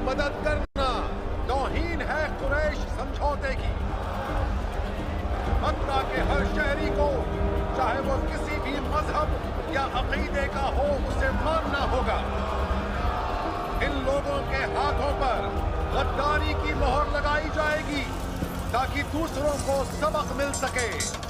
मदद करना तौहीन है कुरैश समझौते की। मक्का के हर शहरी को, चाहे वो किसी भी मजहब या अकीदे का हो, उसे मानना होगा। इन लोगों के हाथों पर गद्दारी की मोहर लगाई जाएगी ताकि दूसरों को सबक मिल सके।